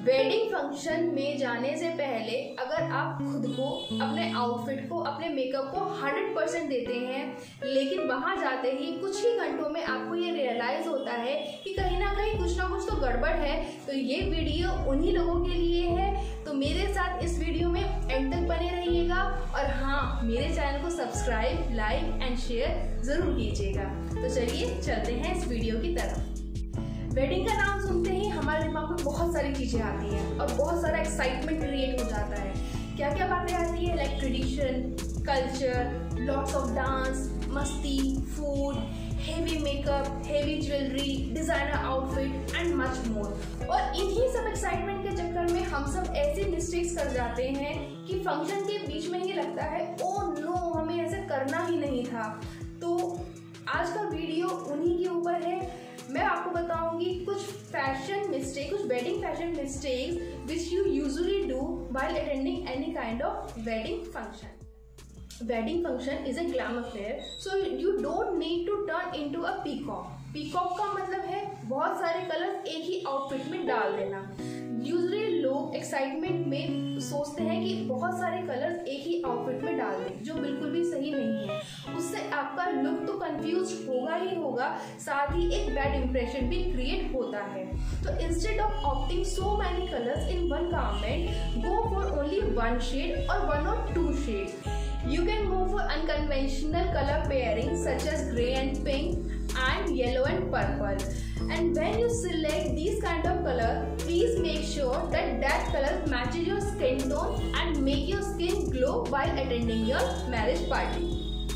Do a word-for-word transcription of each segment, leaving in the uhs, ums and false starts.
Wedding function में जाने से पहले अगर आप खुद को, अपने आउटफिट को, अपने मेकअप को हंड्रेड परसेंट देते हैं, लेकिन वहां जाते ही कुछ ही घंटों में आपको ये रियलाइज होता है कि कहीं ना कहीं कुछ ना कुछ तो गड़बड़ है, तो ये वीडियो उन्हीं लोगों के लिए है। तो मेरे साथ इस वीडियो में एंड तक बने रहिएगा और हाँ, मेरे चैनल को सब्सक्राइब, लाइक एंड शेयर जरूर कीजिएगा। तो चलिए चलते हैं इस वीडियो की तरफ। वेडिंग का नाम सुनते ही हमारे दिमाग में बहुत सारी चीजें आती हैं और बहुत सारा एक्साइटमेंट क्रिएट हो जाता है। क्या क्या बातें आती है? Like tradition, culture, lots of dance, मस्ती, food, heavy makeup, heavy jewellery, designer outfit and much more. और इन्हीं सब एक्साइटमेंट के चक्कर में हम सब ऐसी मिस्टेक्स कर जाते हैं कि फंक्शन के बीच में ही लगता है ओ नो, हमें ऐसे करना ही नहीं था। तो आज का वीडियो उन्हीं के ऊपर है। मैं आपको बताऊंगी कुछ फैशन मिस्टेक, कुछ wedding fashion mistakes which you usually do while attending any kind of wedding function. Wedding function is a glam affair, so you don't need to turn into a peacock. Peacock का मतलब है बहुत सारे colours एक ही outfit में डाल देना। Usually लोग एक्साइटमेंट में सोचते हैं कि बहुत सारे कलर्स एक ही आउटफिट में डाल दें, जो बिल्कुल भी सही नहीं है। उससे आपका लुक तो कंफ्यूज होगा ही होगा, साथ ही एक बैड इंप्रेशन भी क्रिएट होता है। तो instead of opting so many colours in one garment, go for only one shade और वन और two shades. You can go for unconventional color pairing such as grey and pink and yellow and purple. And when you select these kind of color, please make sure that that color matches your skin tone and make your skin glow while attending your marriage party.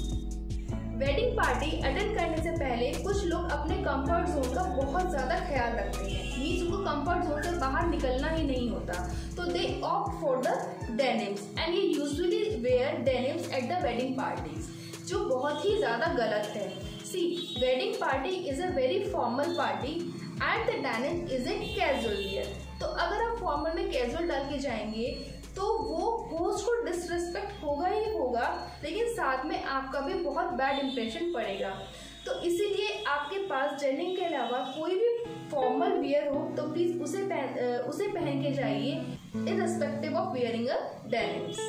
Wedding party attend करने से पहले कुछ लोग अपने comfort zone का बहुत ज़्यादा ख्याल रखते हैं, मीन्स उनको कंफर्ट जोन से बाहर निकलना ही नहीं होता। तो they opt for the denims and ये usually wear denims at the wedding parties, जो बहुत ही ज़्यादा गलत है। See, wedding party is a very formal party and the denim is a casual wear. तो अगर आप फॉर्मल में कैजुअल डाल के जाएंगे तो वो होस्ट को डिसरिस्पेक्ट होगा ही होगा, लेकिन साथ में आपका भी बहुत बैड इंप्रेशन पड़ेगा। तो इसीलिए आपके पास डेनिम के अलावा कोई भी फॉर्मल वियर हो तो प्लीज उसे पहन उसे पहन के जाइए, irrespective of wearing a denims.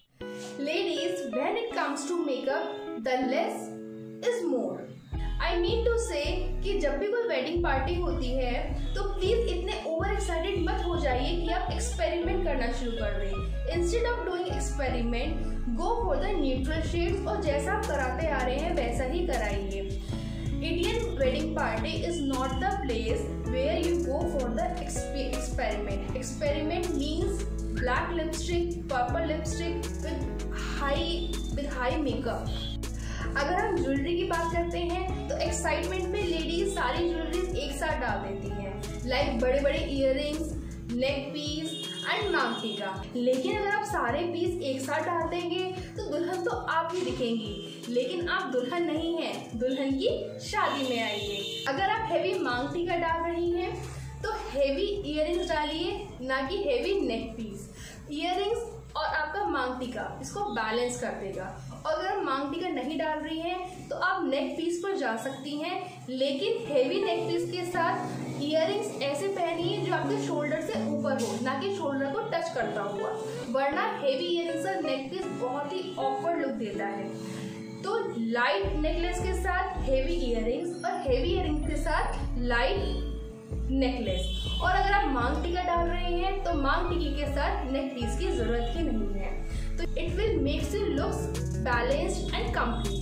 Ladies, when it comes to makeup, the less is more. I mean to say कि जब भी कोई वेडिंग पार्टी होती है तो प्लीज इतने ओवर एक्साइटेड मत हो जाइए कि आप एक्सपेरिमेंट करना शुरू कर दें। Instead of doing experiment, go for the neutral shades और जैसा आप कराते आ रहे हैं वैसा ही कराइए। Indian wedding party is not the place where you go for the experiment. Experiment means black lipstick, purple lipstick with high with high makeup. अगर हम ज्वेलरी की बात करते हैं तो एक्साइटमेंट में लेडीज सारी ज्वेलरी एक साथ डाल देती हैं, लाइक बड़े बड़े इयररिंग्स, नेक पीस एंड मांग टीका। लेकिन अगर आप सारे पीस एक साथ डाल देंगे तो दुल्हन तो आप ही दिखेंगी, लेकिन आप दुल्हन नहीं हैं, दुल्हन की शादी में आइए। अगर आप हेवी मांग टीका डाल रही हैं तो हेवी इयररिंग्स डालिए, ना कि हेवी नेक पीस। इयररिंग्स और आपका मांग टीका इसको बैलेंस कर देगा। और अगर आप मांग टीका नहीं डाल रही हैं तो आप नेक पीस पर जा सकती हैं, लेकिन हेवी नेक पीस के साथ इयररिंग्स ऐसे पहनिए जो आपके शोल्डर से ऊपर हो, ना कि शोल्डर को टच करता हुआ, वरना हेवी इयररिंग्स और नेक पीस बहुत ही ऑकवर्ड लुक देता है। तो लाइट नेकलेस के साथ हेवी इयररिंग्स और हेवी इयररिंग्स के साथ लाइट नेकलेस। और अगर आप मांग टीका डाल रहे हैं तो मांग टीके के साथ नेक पीस की जरूरत ही नहीं है। तो it will makes you looks balanced and complete.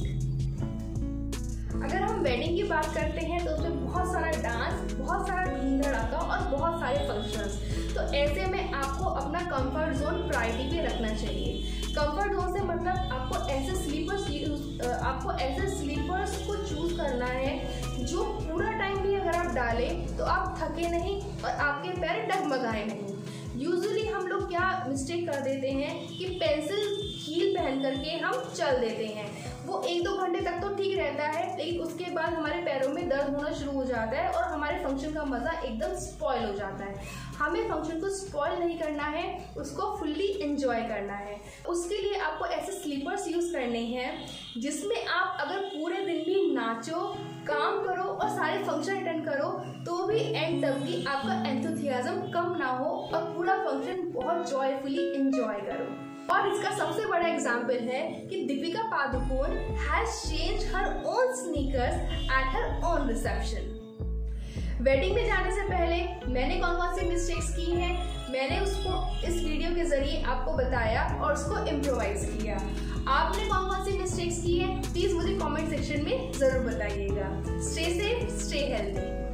अगर हम वेडिंग की बात करते हैं तो उसमें बहुत सारा डांस, बहुत सारा धूम धड़ाका और बहुत सारे फंक्शंस। तो ऐसे में आपको अपना कंफर्ट जोन प्रायोरिटी पे रखना चाहिए। कंफर्ट जोन से मतलब आपको ऐसे स्लीपर्स आपको ऐसे स्लीपर्स को चूज करना है जो पूरा टाइम भी अगर आप डालें तो आप थके नहीं और आपके पैर डगमगाए नहीं। यूजुअली हम लोग क्या मिस्टेक कर देते हैं कि पेंसिल हील पहन करके हम चल देते हैं। वो एक दो घंटे तक तो ठीक रहता है, लेकिन उसके बाद हमारे पैरों में दर्द होना शुरू हो जाता है और हमारे फंक्शन का मजा एकदम स्पॉइल हो जाता है। हमें फंक्शन को स्पॉइल नहीं करना है, उसको फुल्ली एंजॉय करना है। उसके लिए आपको ऐसे स्लीपर्स यूज करने हैं जिसमें आप अगर पूरे दिन भी नाचो, काम करो और सारे फंक्शन अटेंड करो तो भी एंड तक भी आपका एंथुसियाज्म कम ना हो और फंक्शन बहुत जॉयफुली एंजॉय करो। और इसका सबसे बड़ा एग्जाम्पल है कि Deepika Padukone has change her own sneakers at her own reception. Wedding में जाने से पहले मैंने कौन कौन सी मिस्टेक्स की हैं, मैंने उसको इस वीडियो के जरिए आपको बताया और उसको इम्प्रोवाइज किया। आपने कौन कौन सी मिस्टेक्स की है प्लीज मुझे कमेंट सेक्शन में जरूर बताइएगा। Stay safe, stay healthy.